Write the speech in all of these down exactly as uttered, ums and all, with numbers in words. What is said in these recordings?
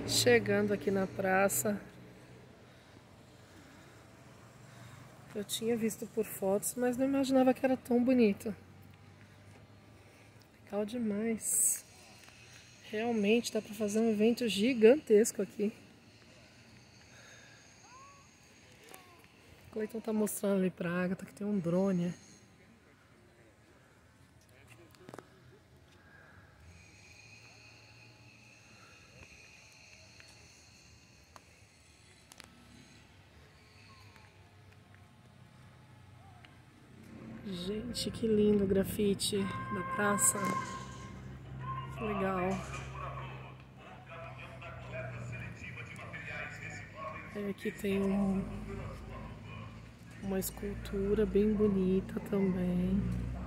Chegando aqui na praça, eu tinha visto por fotos, mas não imaginava que era tão bonito. Legal demais. Realmente dá para fazer um evento gigantesco aqui. O Cleiton tá mostrando ali pra Agatha que tem um drone. Gente, que lindo o grafite da praça. Que legal. É, aqui tem um, uma escultura bem bonita também.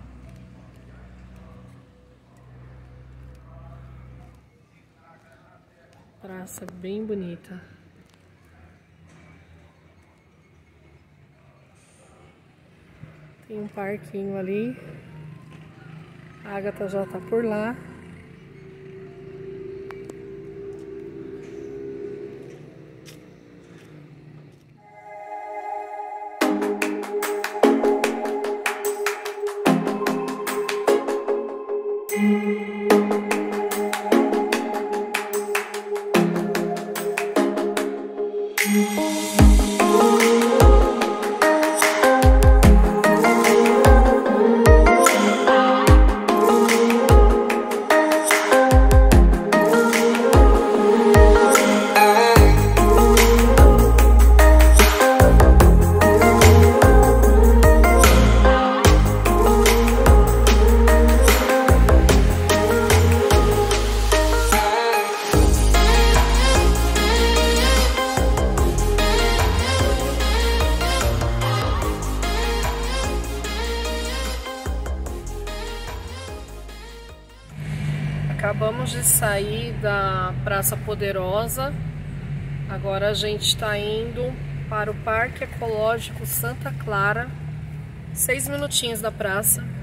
Praça bem bonita. Tem um parquinho ali. A Agatha já tá por lá. Acabamos de sair da Praça Poderosa. Agora a gente está indo para o Parque Ecológico Santa Clara. Seis minutinhos da praça.